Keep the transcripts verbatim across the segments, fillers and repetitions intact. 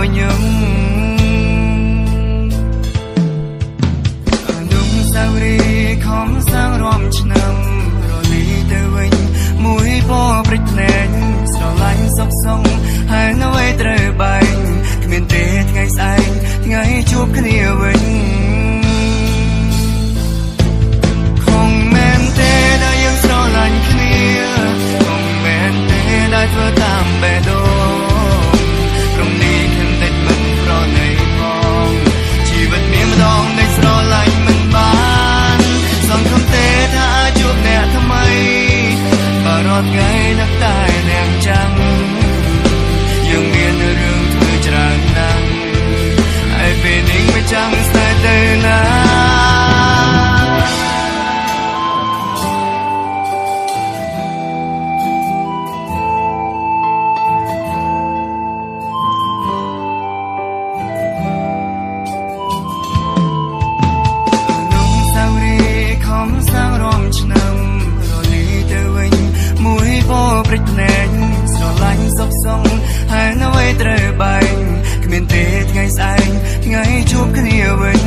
ញញឹមអនុស្សាវរីយ៍ខំសាងរាំឆ្នាំរលីទៅវិញមួយពណ៌ព្រិចភ្នែកស្រឡាញ់សុខសងហើយនៅឯត្រូវបែងគ្មានទេថ្ងៃស្អែកថ្ងៃជួបគ្នាវិញคงแม่นទេដែលយើងស្រឡាញ់គ្នាคงแม่นទេដែលធ្វើតាមបេះដូងព្រមនេះខិនតិចមិនប្រណីផងជីវិតមានម្ដងដែលស្រឡាញ់មិនបានសង្ឃឹមទេថាជួបអ្នកថ្មីបើរាល់ថ្ងៃនឹកតែអ្នកចាំយើងមានរឿងធ្វើច្រើនណាស់ហើយពេលនេះមិនចាំស្នេហ៍ទៅណាព្រិចភ្នែកស្រឡាញ់សុខសងហើយនៅឯត្រូវបែងគ្មានទេថ្ងៃស្អែកថ្ងៃជួបគ្នាវិញ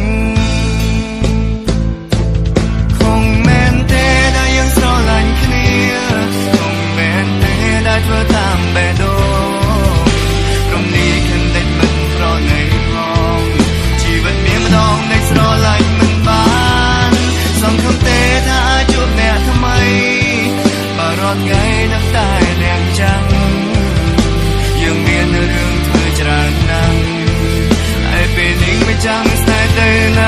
คงแม่นទេដែលយើងស្រឡាញ់គ្នាคงแม่นទេដែលធ្វើតាមបេះដូងព្រមនេះខិនតិចមិនប្រណីផងជីវិតមានម្ដងដែលស្រឡាញ់មិនបានសង្ឃឹមទេថាជួបអ្នកថ្មីបើរាល់ថ្ងៃនឹកតែអ្នកចាំយើងមានរឿងធ្វើច្រើនណាស់ហើយពេលនេះមិនចាំស្នេហ៍ទៅណា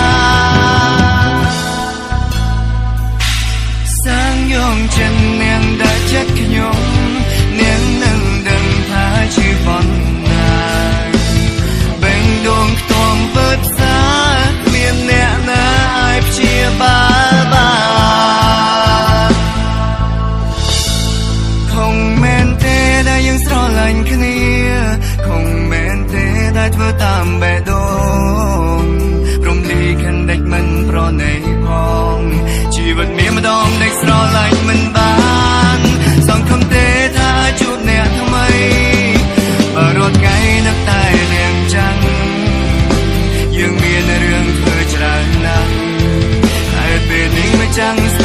សាងយងចិននាងដែលចិត្តខ្ញុំនាងនឹងដឹងថាជាប៉ុណ្ណាបេងដូងខ្ទាំពិតសាគ្មានអ្នកណាឲ្យព្យាបាលបានคงแม่นទេដែលយើងស្រឡាញ់គ្នាคงแม่นទេដែលធ្វើតាមបេះដូងព្រមលីខិនដេចមិនប្រណីផងជីវិតមានម្ដងដែលស្រឡាញ់មិនបានសង្ឃឹមទេថាជួបអ្នកថ្មីបើរាល់ថ្ងៃនឹកតែនាងចាំយើងមានរឿងធ្វើច្រើនណាស់ហើយពេលនេះមិនចាំ